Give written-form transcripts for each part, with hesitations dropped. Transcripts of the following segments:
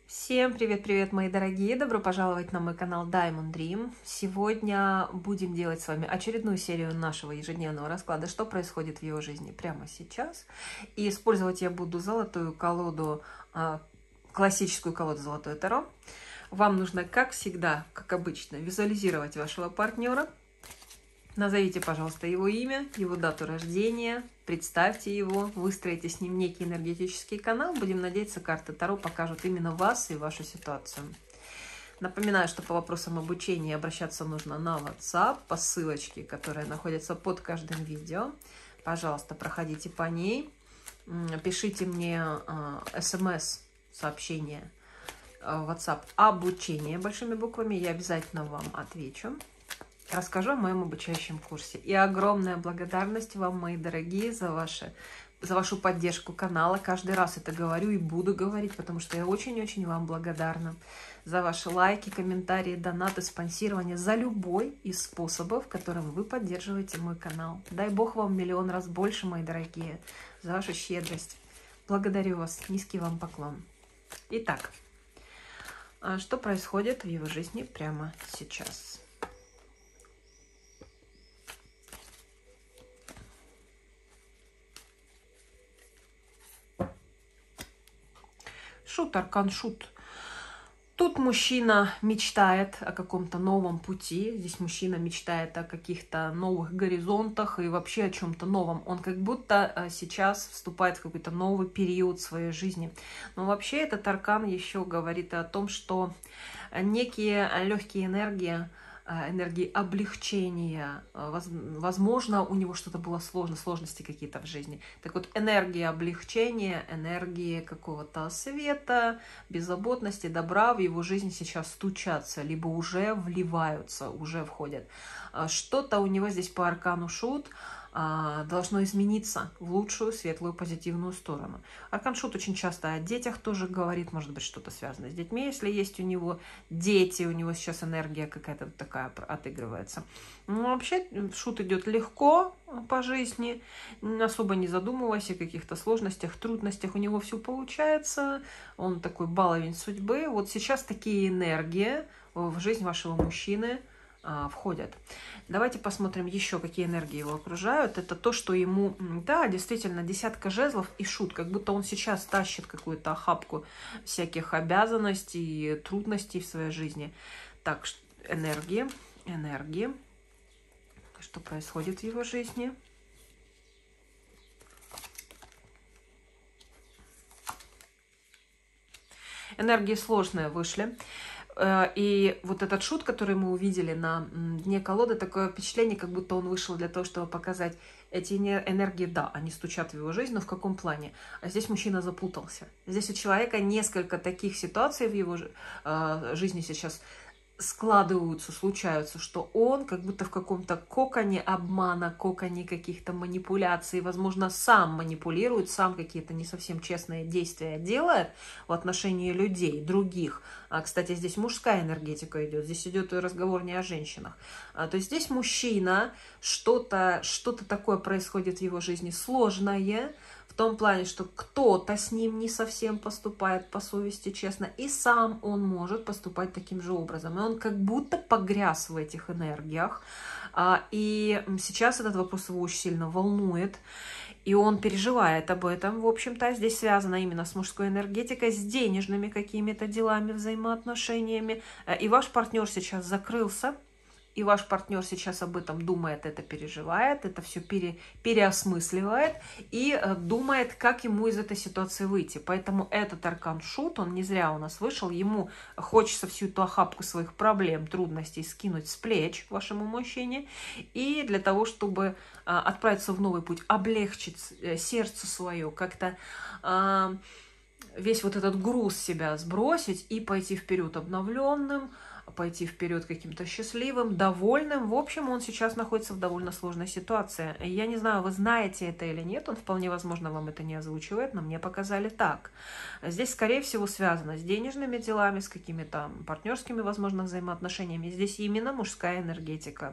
Всем привет-привет, мои дорогие! Добро пожаловать на мой канал Diamond Dream. Сегодня будем делать с вами очередную серию нашего ежедневного расклада, что происходит в его жизни прямо сейчас. И использовать я буду золотую колоду, классическую колоду Золотое Таро. Вам нужно, как всегда, как обычно, визуализировать вашего партнера. Назовите, пожалуйста, его имя, его дату рождения, представьте его, выстроите с ним некий энергетический канал. Будем надеяться, карты Таро покажут именно вас и вашу ситуацию. Напоминаю, что по вопросам обучения обращаться нужно на WhatsApp по ссылочке, которая находится под каждым видео. Пожалуйста, проходите по ней, пишите мне смс-сообщение в WhatsApp «Обучение» большими буквами, я обязательно вам отвечу. Расскажу о моем обучающем курсе. И огромная благодарность вам, мои дорогие, за вашу поддержку канала. Каждый раз это говорю и буду говорить, потому что я очень-очень вам благодарна за ваши лайки, комментарии, донаты, спонсирование, за любой из способов, которым вы поддерживаете мой канал. Дай Бог вам миллион раз больше, мои дорогие, за вашу щедрость. Благодарю вас. Низкий вам поклон. Итак, что происходит в его жизни прямо сейчас? Шут, аркан шут. Тут мужчина мечтает о каком-то новом пути. Здесь мужчина мечтает о каких-то новых горизонтах и вообще о чем-то новом. Он как будто сейчас вступает в какой-то новый период своей жизни. Но вообще этот аркан еще говорит о том, что некие легкие энергии облегчения, возможно, у него что-то было сложно, сложности какие-то в жизни. Так вот, энергия облегчения, энергии какого-то света, беззаботности, добра в его жизнь сейчас стучатся, либо уже вливаются, уже входят. Что-то у него здесь по аркану шут должно измениться в лучшую, светлую, позитивную сторону. Аркан шут очень часто о детях тоже говорит, может быть, что-то связано с детьми. Если есть у него дети, у него сейчас энергия какая-то такая отыгрывается. Но вообще шут идет легко по жизни, особо не задумываясь о каких-то сложностях, трудностях. У него все получается, он такой баловень судьбы. Вот сейчас такие энергии в жизнь вашего мужчины входят. Давайте посмотрим еще, какие энергии его окружают. Это то, что ему, да, действительно, десятка жезлов и шут, как будто он сейчас тащит какую-то охапку всяких обязанностей и трудностей в своей жизни. Так, энергии. Что происходит в его жизни? Энергии сложные вышли. И вот этот шут, который мы увидели на дне колоды, такое впечатление, как будто он вышел для того, чтобы показать эти энергии, да, они стучат в его жизнь, но в каком плане? А здесь мужчина запутался. Здесь у человека несколько таких ситуаций в его жизни сейчас складываются, случаются, что он как будто в каком-то коконе обмана, коконе каких-то манипуляций, возможно, сам манипулирует, сам какие-то не совсем честные действия делает в отношении людей, других. Кстати, здесь мужская энергетика идет, здесь идет разговор не о женщинах. То есть здесь мужчина, что-то такое происходит в его жизни сложное, в том плане, что кто-то с ним не совсем поступает по совести честно, и сам он может поступать таким же образом. И он как будто погряз в этих энергиях. И сейчас этот вопрос его очень сильно волнует. И он переживает об этом, в общем-то. Здесь связано именно с мужской энергетикой, с денежными какими-то делами, взаимоотношениями. И ваш партнер сейчас закрылся. И ваш партнер сейчас об этом думает, это переживает, это все переосмысливает и думает, как ему из этой ситуации выйти. Поэтому этот аркан шут, он не зря у нас вышел, ему хочется всю эту охапку своих проблем, трудностей скинуть с плеч вашему мужчине. И для того, чтобы отправиться в новый путь, облегчить сердце свое, как-то весь вот этот груз себя сбросить и пойти вперед обновленным, пойти вперед каким-то счастливым, довольным. В общем, он сейчас находится в довольно сложной ситуации. Я не знаю, вы знаете это или нет, он вполне возможно вам это не озвучивает, но мне показали так. Здесь, скорее всего, связано с денежными делами, с какими-то партнерскими, возможно, взаимоотношениями. Здесь именно мужская энергетика.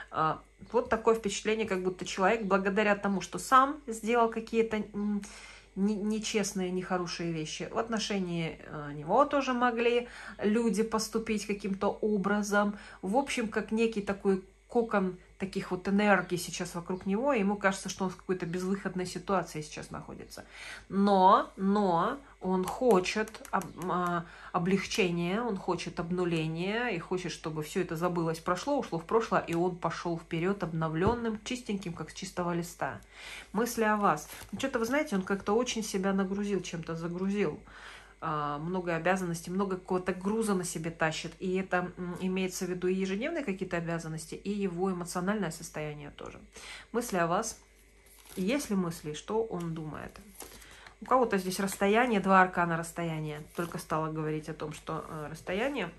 Вот такое впечатление, как будто человек, благодаря тому, что сам сделал какие-то нечестные, нехорошие вещи. В отношении него тоже могли люди поступить каким-то образом. В общем, как некий такой кокон таких вот энергий сейчас вокруг него, и ему кажется, что он в какой-то безвыходной ситуации сейчас находится. Но он хочет облегчения, он хочет обнуления, и хочет, чтобы все это забылось, прошло, ушло в прошлое, и он пошел вперед обновленным, чистеньким, как с чистого листа. Мысли о вас. Ну, что-то, вы знаете, он как-то очень себя нагрузил, чем-то загрузил. Много обязанностей, много какого-то груза на себе тащит. И это имеется в виду и ежедневные какие-то обязанности, и его эмоциональное состояние тоже. Мысли о вас. Есть ли мысли, что он думает? У кого-то здесь расстояние, 2 аркана расстояния. Только стала говорить о том, что расстояние.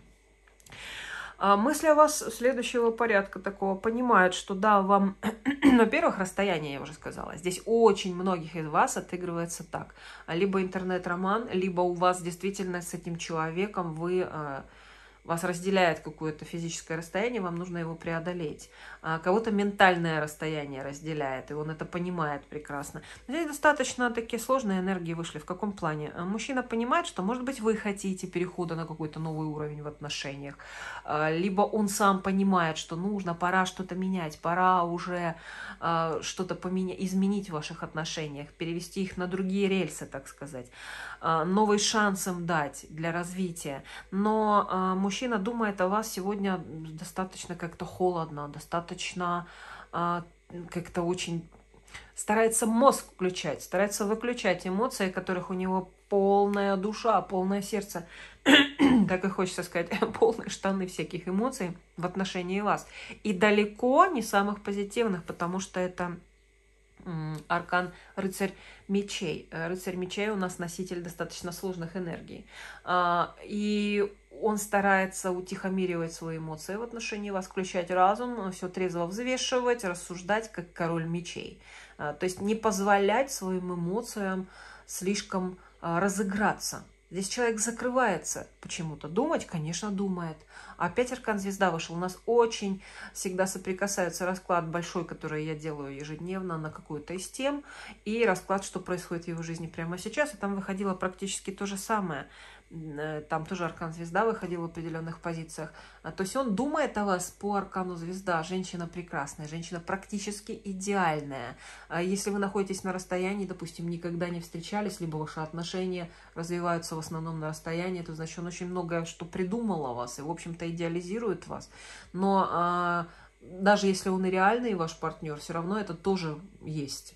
Мысли о вас следующего порядка такого понимают, что да, вам, во-первых, расстояние, я уже сказала. Здесь очень многих из вас отыгрывается так. Либо интернет-роман, либо у вас действительно с этим человеком вас разделяет какое-то физическое расстояние, вам нужно его преодолеть. Кого-то ментальное расстояние разделяет, и он это понимает прекрасно. Здесь достаточно такие сложные энергии вышли. В каком плане? Мужчина понимает, что, может быть, вы хотите перехода на какой-то новый уровень в отношениях, либо он сам понимает, что нужно, пора что-то менять, пора уже что-то изменить в ваших отношениях, перевести их на другие рельсы, так сказать, новый шанс им дать для развития. Но мужчина думает о вас сегодня достаточно как-то холодно, достаточно как-то очень старается мозг включать, старается выключать эмоции, которых у него полная душа, полное сердце, так и хочется сказать, полные штаны всяких эмоций в отношении вас. И далеко не самых позитивных, потому что это аркан рыцарь мечей. Рыцарь мечей у нас носитель достаточно сложных энергий. И он старается утихомиривать свои эмоции в отношении вас, включать разум, все трезво взвешивать, рассуждать, как король мечей. То есть не позволять своим эмоциям слишком разыграться. Здесь человек закрывается почему-то. Думать, конечно, думает. Опять аркан звезда вышел. У нас очень всегда соприкасается расклад большой, который я делаю ежедневно на какую-то из тем, и расклад, что происходит в его жизни прямо сейчас. И там выходило практически то же самое. Там тоже аркан звезда выходил в определенных позициях. То есть он думает о вас по аркану звезда. Женщина прекрасная, женщина практически идеальная. Если вы находитесь на расстоянии, допустим, никогда не встречались, либо ваши отношения развиваются в основном на расстоянии, то значит он очень многое что придумал о вас и, в общем-то, идеализирует вас. Но даже если он и реальный ваш партнер, все равно это тоже есть.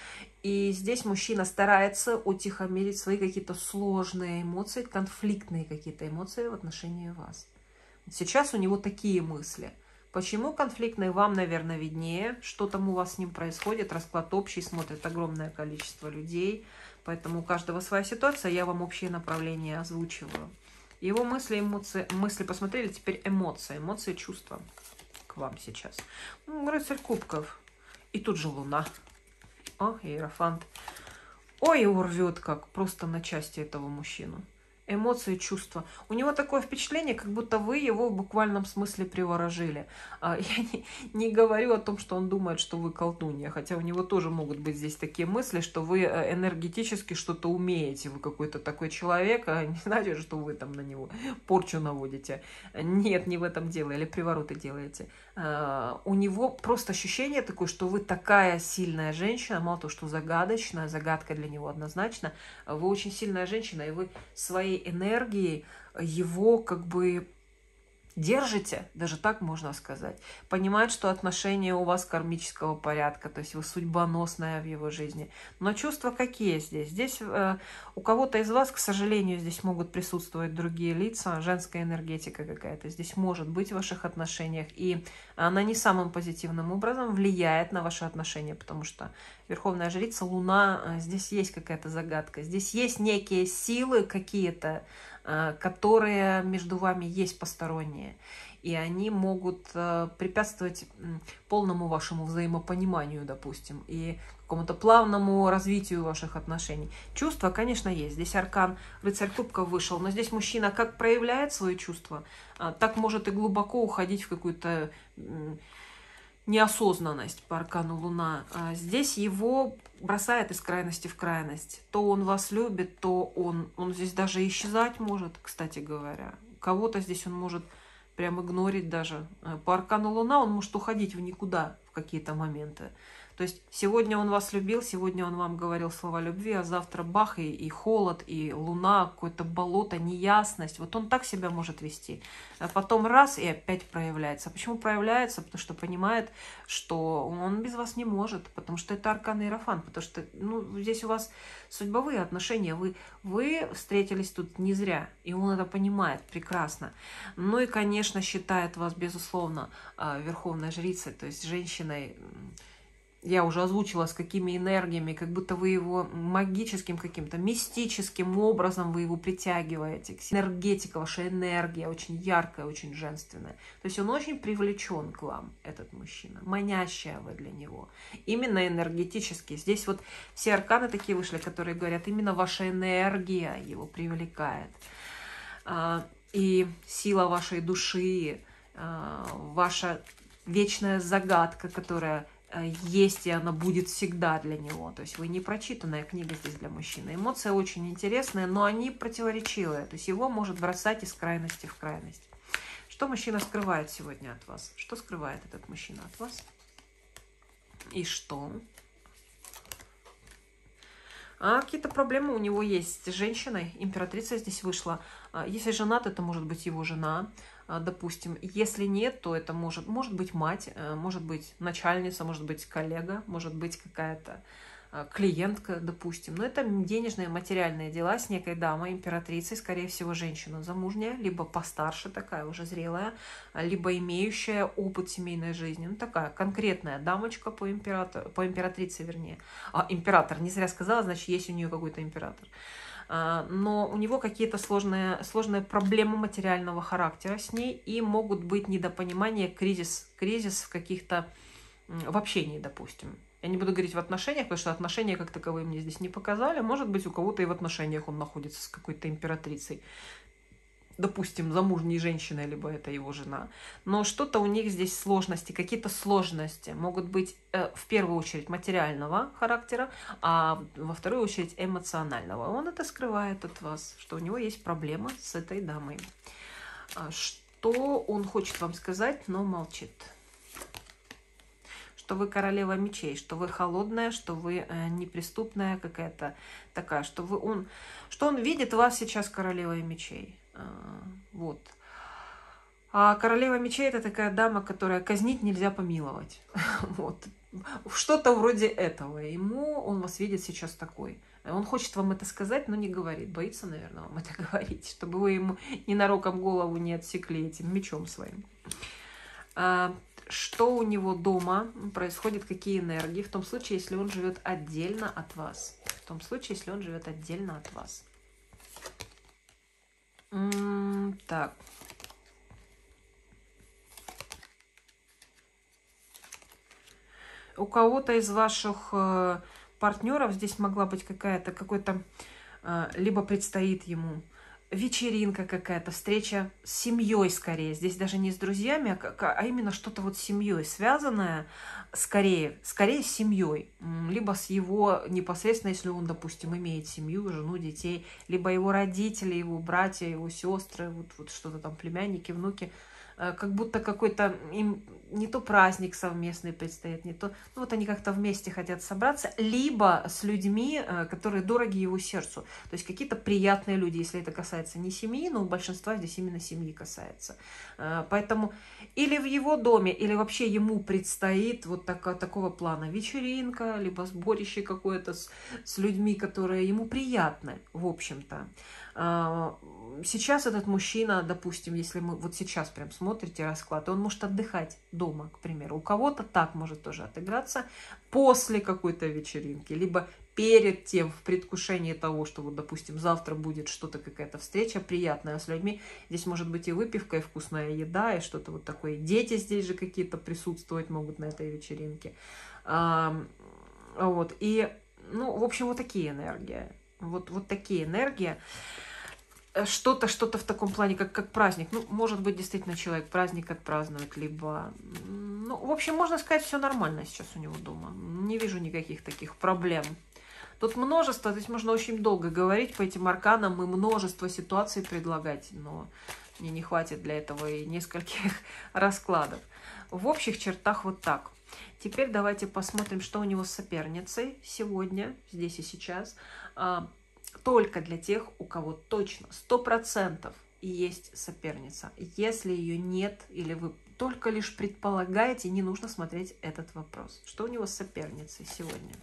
И здесь мужчина старается утихомирить свои какие-то сложные эмоции, конфликтные какие-то эмоции в отношении вас. Сейчас у него такие мысли. Почему конфликтные, вам, наверное, виднее, что там у вас с ним происходит. Расклад общий, смотрит огромное количество людей. Поэтому у каждого своя ситуация, я вам общее направление озвучиваю. Его мысли, эмоции, мысли посмотрели, теперь эмоции, эмоции, чувства к вам сейчас. Рыцарь кубков. И тут же луна. О, иерофант. Ой, его рвет как просто на части этого мужчину. Эмоции, чувства. У него такое впечатление, как будто вы его в буквальном смысле приворожили. Я не говорю о том, что он думает, что вы колдунья, хотя у него тоже могут быть здесь такие мысли, что вы энергетически что-то умеете, вы какой-то такой человек, а не значит, что вы там на него порчу наводите. Нет, не в этом дело, или привороты делаете. У него просто ощущение такое, что вы такая сильная женщина, мало того, что загадочная, загадка для него однозначно, вы очень сильная женщина, и вы своей энергией его как бы держите, даже так можно сказать. Понимает, что отношения у вас кармического порядка, то есть вы судьбоносная в его жизни. Но чувства какие здесь? Здесь у кого-то из вас, к сожалению, здесь могут присутствовать другие лица, женская энергетика какая-то здесь может быть в ваших отношениях, и она не самым позитивным образом влияет на ваши отношения, потому что Верховная Жрица, Луна, здесь есть какая-то загадка, здесь есть некие силы какие-то, которые между вами есть посторонние, и они могут препятствовать полному вашему взаимопониманию, допустим, и какому-то плавному развитию ваших отношений. Чувства, конечно, есть. Здесь аркан рыцарь кубков вышел, но здесь мужчина как проявляет свои чувства, так может и глубоко уходить в какую-то неосознанность по аркану Луна. Здесь его бросает из крайности в крайность. То он вас любит, то он здесь даже исчезать может, кстати говоря. Кого-то здесь он может прям игнорить даже. По аркану Луна он может уходить в никуда в какие-то моменты. То есть сегодня он вас любил, сегодня он вам говорил слова любви, а завтра бах, и холод, и луна, какое-то болото, неясность. Вот он так себя может вести. А потом раз, и опять проявляется. Почему проявляется? Потому что понимает, что он без вас не может, потому что это аркан Иерофант, потому что здесь у вас судьбовые отношения, вы встретились тут не зря, и он это понимает прекрасно. Ну и, конечно, считает вас, безусловно, верховной жрицей, то есть женщиной. Я уже озвучила, с какими энергиями, как будто вы его магическим каким-то, мистическим образом вы его притягиваете. Энергетика, ваша энергия очень яркая, очень женственная. То есть он очень привлечен к вам, этот мужчина. Манящая вы для него. Именно энергетически. Здесь вот все арканы такие вышли, которые говорят, именно ваша энергия его привлекает. И сила вашей души, ваша вечная загадка, которая есть, и она будет всегда для него. То есть вы не прочитанная книга здесь для мужчины. Эмоции очень интересные, но они противоречивые. То есть его может бросать из крайности в крайность. Что мужчина скрывает сегодня от вас? Что скрывает этот мужчина от вас? И что? Какие-то проблемы у него есть с женщиной. Императрица здесь вышла. Если женат, это может быть его жена, допустим. Если нет, то это может быть мать, может быть начальница, может быть коллега, может быть какая-то клиентка, допустим. Но это денежные, материальные дела с некой дамой, императрицей, скорее всего, женщина замужняя, либо постарше такая, уже зрелая, либо имеющая опыт семейной жизни. Ну, такая конкретная дамочка по императрице, вернее. Император, не зря сказала, значит, есть у нее какой-то император. Но у него какие-то сложные проблемы материального характера с ней, и могут быть недопонимания, кризис в каких-то, в общении, допустим. Я не буду говорить в отношениях, потому что отношения как таковые мне здесь не показали. Может быть, у кого-то и в отношениях он находится с какой-то императрицей. Допустим, замужней женщиной, либо это его жена. Но что-то у них здесь сложности, какие-то сложности могут быть в первую очередь материального характера, а во вторую очередь эмоционального. Он это скрывает от вас, что у него есть проблема с этой дамой. Что он хочет вам сказать, но молчит. Что вы королева мечей, что вы холодная, что вы неприступная какая-то такая, что он видит вас сейчас королевой мечей. Вот. А королева мечей — это такая дама, которая казнить нельзя помиловать. Вот. Что-то вроде этого. Он вас видит сейчас такой. Он хочет вам это сказать, но не говорит. Боится, наверное, вам это говорить, чтобы вы ему ненароком голову не отсекли этим мечом своим. Что у него дома происходит, какие энергии, в том случае, если он живет отдельно от вас. В том случае, если он живет отдельно от вас. Так. У кого-то из ваших партнеров здесь могла быть какой-то, либо предстоит ему вечеринка какая-то, встреча с семьей скорее. Здесь даже не с друзьями, а именно что-то вот с семьей связанное, скорее с семьей. Либо с его непосредственно, если он, допустим, имеет семью, жену, детей, либо его родители, его братья, его сестры, вот что-то там, племянники, внуки. Как будто какой-то им не то праздник совместный предстоит, не то... Ну, вот они как-то вместе хотят собраться, либо с людьми, которые дороги его сердцу. То есть какие-то приятные люди, если это касается не семьи, но у большинства здесь именно семьи касается. Поэтому или в его доме, или вообще ему предстоит вот такого плана вечеринка, либо сборище какое-то с людьми, которые ему приятны, в общем-то. Сейчас этот мужчина, допустим, если мы вот сейчас прям смотрите расклад, он может отдыхать дома, к примеру. У кого-то так может тоже отыграться после какой-то вечеринки, либо перед тем, в предвкушении того, что вот, допустим, завтра будет что-то, какая-то встреча приятная с людьми. Здесь может быть и выпивка, и вкусная еда, и что-то вот такое. Дети здесь же какие-то присутствовать могут на этой вечеринке. Вот. И, ну, в общем, вот такие энергии. Вот такие энергии. Что-то в таком плане, как праздник. Ну, может быть, действительно человек праздник отпразднует, либо... Ну, в общем, можно сказать, все нормально сейчас у него дома. Не вижу никаких таких проблем. Тут множество, то есть можно очень долго говорить по этим арканам и множество ситуаций предлагать, но мне не хватит для этого и нескольких раскладов. В общих чертах вот так. Теперь давайте посмотрим, что у него с соперницей сегодня, здесь и сейчас. Только для тех, у кого точно 100% есть соперница. Если ее нет, или вы только лишь предполагаете, не нужно смотреть этот вопрос. Что у него с соперницей сегодня?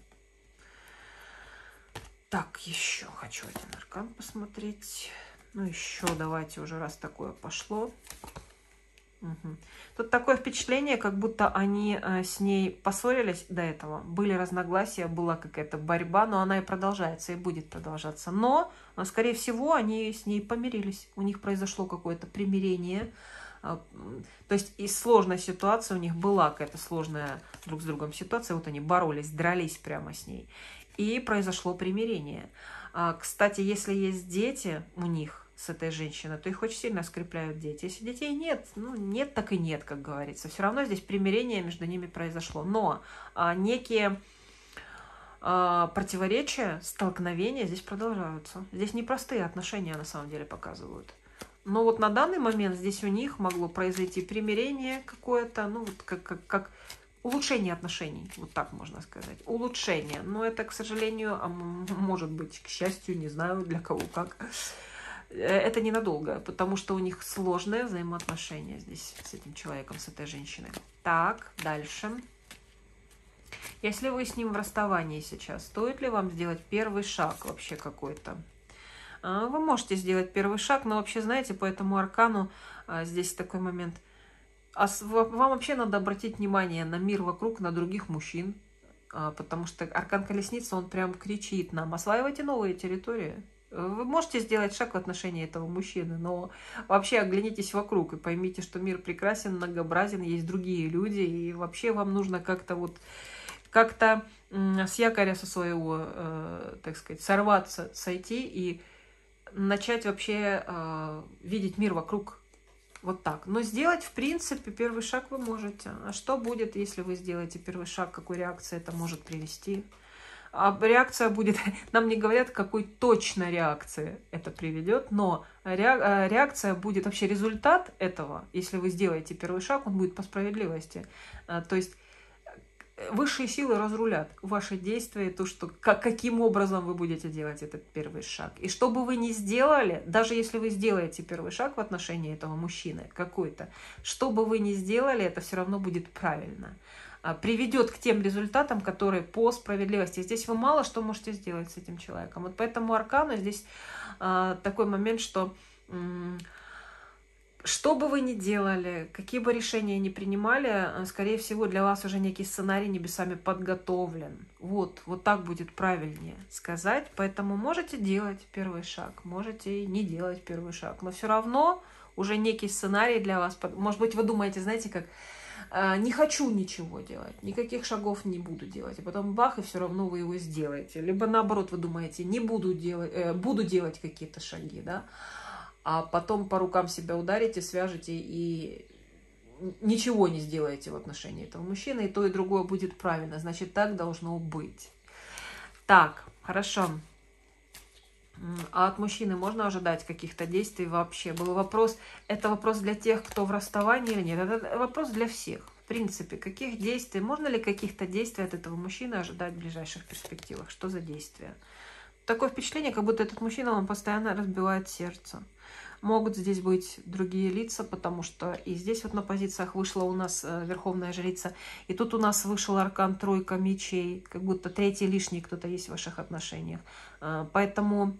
Так, еще хочу один аркан посмотреть. Ну, еще давайте уже, раз такое пошло. Угу. Тут такое впечатление, как будто они с ней поссорились до этого. Были разногласия, была какая-то борьба, но она и продолжается, и будет продолжаться. Но, скорее всего, они с ней помирились. У них произошло какое-то примирение. То есть из сложной ситуации у них была какая-то сложная друг с другом ситуация. Вот они боролись, дрались прямо с ней. И произошло примирение. Кстати, если есть дети у них с этой женщиной, то их очень сильно скрепляют дети. Если детей нет, ну нет, так и нет, как говорится. Все равно здесь примирение между ними произошло. Но некие противоречия, столкновения здесь продолжаются. Здесь непростые отношения на самом деле показывают. Но вот на данный момент здесь у них могло произойти примирение какое-то, ну вот как улучшение отношений, вот так можно сказать. Улучшение. Но это, к сожалению, может быть, к счастью, не знаю для кого как. Это ненадолго, потому что у них сложные взаимоотношения здесь с этим человеком, с этой женщиной. Так, дальше. Если вы с ним в расставании сейчас, стоит ли вам сделать первый шаг вообще какой-то? Вы можете сделать первый шаг, но вообще, знаете, по этому аркану здесь такой момент. Вам вообще надо обратить внимание на мир вокруг, на других мужчин, потому что аркан колесницы, он прям кричит нам: осваивайте новые территории. Вы можете сделать шаг в отношении этого мужчины, но вообще оглянитесь вокруг и поймите, что мир прекрасен, многообразен, есть другие люди, и вообще вам нужно как-то вот как-то с якоря со своего, так сказать, сорваться, сойти и начать вообще видеть мир вокруг вот так. Но сделать, в принципе, первый шаг вы можете. А что будет, если вы сделаете первый шаг, какой реакции это может привести? А реакция будет, нам не говорят, какой точно реакции это приведет, но реакция будет, вообще результат этого, если вы сделаете первый шаг, он будет по справедливости. То есть высшие силы разрулят ваши действия, то, что, каким образом вы будете делать этот первый шаг. И что бы вы ни сделали, даже если вы сделаете первый шаг в отношении этого мужчины какой-то, что бы вы ни сделали, это все равно будет правильно. Приведет к тем результатам, которые по справедливости. Здесь вы мало что можете сделать с этим человеком. Вот поэтому аркану здесь такой момент, что что бы вы ни делали, какие бы решения ни принимали, скорее всего, для вас уже некий сценарий небесами подготовлен. Вот так будет правильнее сказать. Поэтому можете делать первый шаг, можете не делать первый шаг. Но все равно уже некий сценарий для вас. Может быть, вы думаете, знаете, как не хочу ничего делать, никаких шагов не буду делать, а потом бах, и все равно вы его сделаете. Либо наоборот, вы думаете, не буду делать, буду делать какие-то шаги, да, а потом по рукам себя ударите, свяжете и ничего не сделаете в отношении этого мужчины, и то, и другое будет правильно. Значит, так должно быть. Так, хорошо. А от мужчины можно ожидать каких-то действий вообще? Был вопрос, это вопрос для тех, кто в расставании или нет? Это вопрос для всех. В принципе, каких действий, можно ли каких-то действий от этого мужчины ожидать в ближайших перспективах? Что за действия? Такое впечатление, как будто этот мужчина вам постоянно разбивает сердце. Могут здесь быть другие лица, потому что и здесь вот на позициях вышла у нас Верховная Жрица, и тут у нас вышел аркан Тройка мечей, как будто третий лишний кто-то есть в ваших отношениях. Поэтому,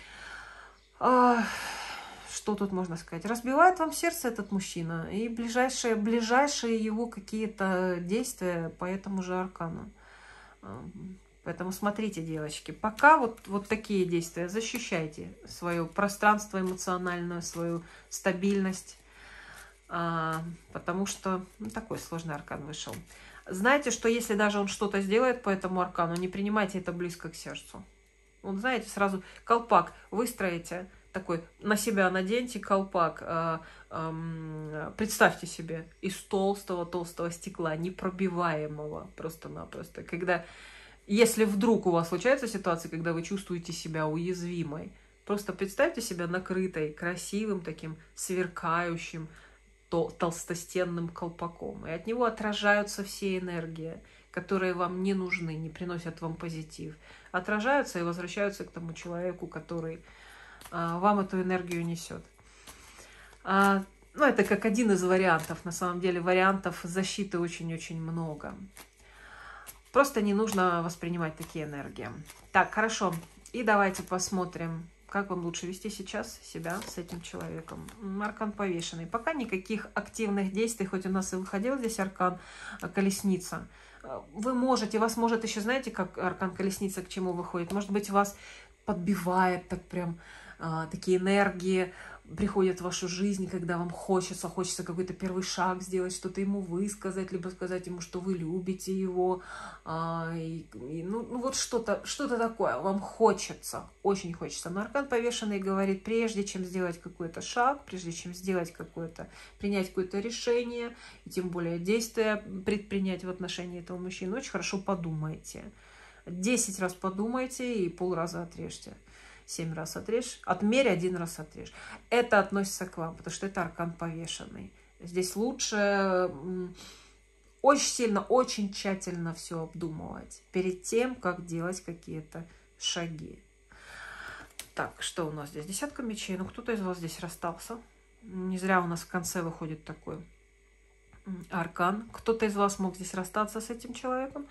что тут можно сказать? Разбивает вам сердце этот мужчина, и ближайшие его какие-то действия по этому же аркану. Поэтому смотрите, девочки, пока вот такие действия. Защищайте свое пространство эмоциональное, свою стабильность, потому что такой сложный аркан вышел. Знаете, что если даже он что-то сделает по этому аркану, не принимайте это близко к сердцу. Вот знаете, сразу колпак выстроите, такой, на себя наденьте колпак, представьте себе, из толстого стекла, непробиваемого просто-напросто. Когда, если вдруг у вас случается ситуация, когда вы чувствуете себя уязвимой, просто представьте себя накрытой красивым таким сверкающим толстостенным колпаком. И от него отражаются все энергии, которые вам не нужны, не приносят вам позитив. Отражаются и возвращаются к тому человеку, который вам эту энергию несет. Ну, это как один из вариантов. На самом деле вариантов защиты очень-очень много. Просто не нужно воспринимать такие энергии. Так, хорошо. И давайте посмотрим, как вам лучше вести сейчас себя с этим человеком. Аркан повешенный. Пока никаких активных действий, хоть у нас и выходил здесь аркан колесница. Вы можете, вас может еще, знаете, как аркан колесница к чему выходит? Может быть, вас подбивает так прям такие энергии, приходят в вашу жизнь, когда вам хочется какой-то первый шаг сделать, что-то ему высказать, либо сказать ему, что вы любите его. Ну вот что-то такое вам хочется, очень хочется. Но аркан повешенный говорит, прежде чем сделать какой-то шаг, прежде чем сделать принять какое-то решение, и тем более действие предпринять в отношении этого мужчины, очень хорошо подумайте. 10 раз подумайте и полраза отрежьте. 7 раз отрежь, отмерь, 1 раз отрежь. Это относится к вам, потому что это аркан повешенный. Здесь лучше очень сильно, очень тщательно все обдумывать перед тем, как делать какие-то шаги. Так, что у нас здесь? 10 мечей. Ну, кто-то из вас здесь расстался. Не зря у нас в конце выходит такой аркан. Кто-то из вас мог здесь расстаться с этим человеком.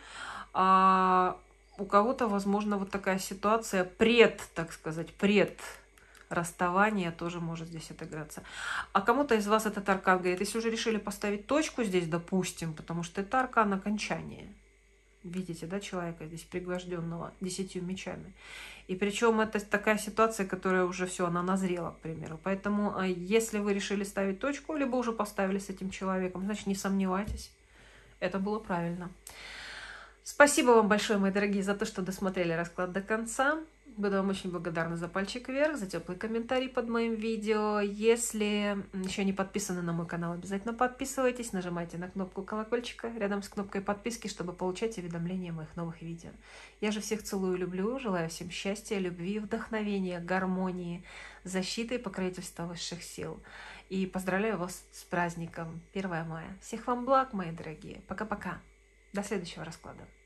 У кого-то, возможно, вот такая ситуация так сказать, пред расставание тоже может здесь отыграться. А кому-то из вас этот аркан говорит, если уже решили поставить точку здесь, допустим, потому что это аркан окончания. Видите, да, человека здесь пригвожденного 10 мечами. И причем это такая ситуация, которая уже все, она назрела, к примеру. Поэтому, если вы решили ставить точку, либо уже поставили с этим человеком, значит, не сомневайтесь, это было правильно. Спасибо вам большое, мои дорогие, за то, что досмотрели расклад до конца. Буду вам очень благодарна за пальчик вверх, за теплый комментарий под моим видео. Если еще не подписаны на мой канал, обязательно подписывайтесь, нажимайте на кнопку колокольчика рядом с кнопкой подписки, чтобы получать уведомления о моих новых видео. Я же всех целую и люблю, желаю всем счастья, любви, вдохновения, гармонии, защиты и покровительства высших сил. И поздравляю вас с праздником 1 мая. Всех вам благ, мои дорогие. Пока-пока. До следующего расклада.